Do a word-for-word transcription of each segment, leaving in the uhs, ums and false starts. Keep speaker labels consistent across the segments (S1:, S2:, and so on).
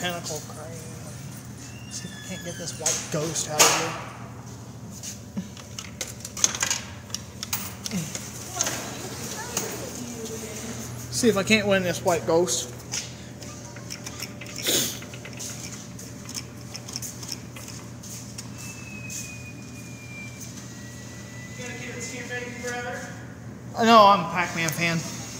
S1: Pinnacle crane. See if I can't get this white ghost out of here. See if I can't win this white ghost.
S2: You gotta keep it skin baby, brother.
S1: I know I'm a Pac-Man fan.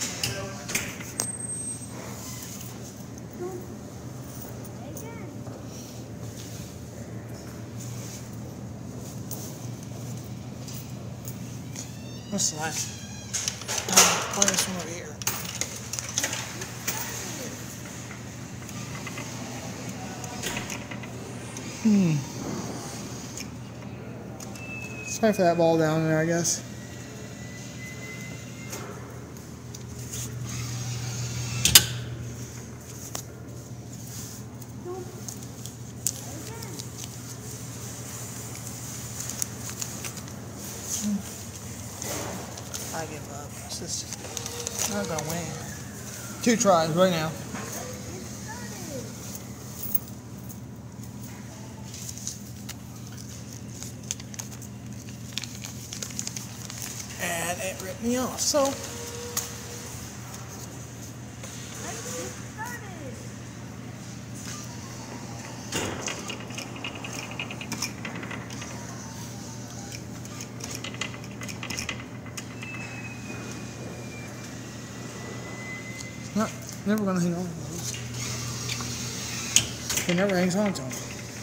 S1: What's that? Oh, this one over here. Hmm. Sorry for that ball down there, I guess. I give up. It's just I'm not gonna win. Two tries right now. And it ripped me off. So not never gonna hang on to those. He never hangs on to them.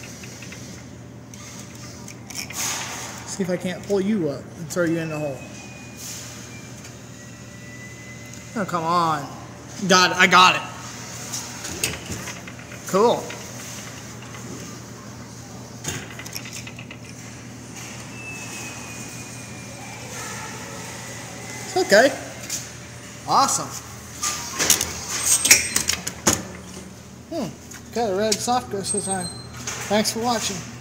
S1: See if I can't pull you up and throw you in the hole. Oh, come on. Got it. I got it. Cool. It's okay. Awesome. Hmm. Got a red soft ghost this time. Thanks for watching.